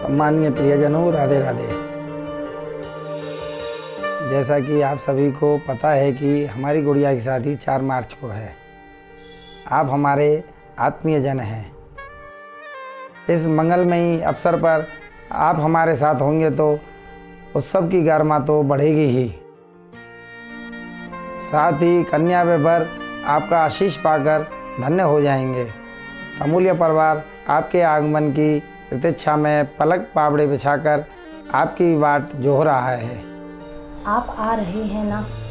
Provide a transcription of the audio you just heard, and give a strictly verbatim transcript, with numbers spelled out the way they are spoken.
सम्मानीय प्रियजनों, राधे राधे। जैसा कि आप सभी को पता है कि हमारी गुड़िया की शादी चार मार्च को है। आप हमारे आत्मीय जन हैं। इस मंगलमयी अवसर पर आप हमारे साथ होंगे तो उत्सव की गरिमा तो बढ़ेगी ही, साथ ही कन्या व वर आपका आशीष पाकर धन्य हो जाएंगे। तमोलिया परिवार आपके आगमन की प्रतीक्षा में पलक पावड़े बिछाकर आपकी बाट जोह रहा है। आप आ रहे हैं ना।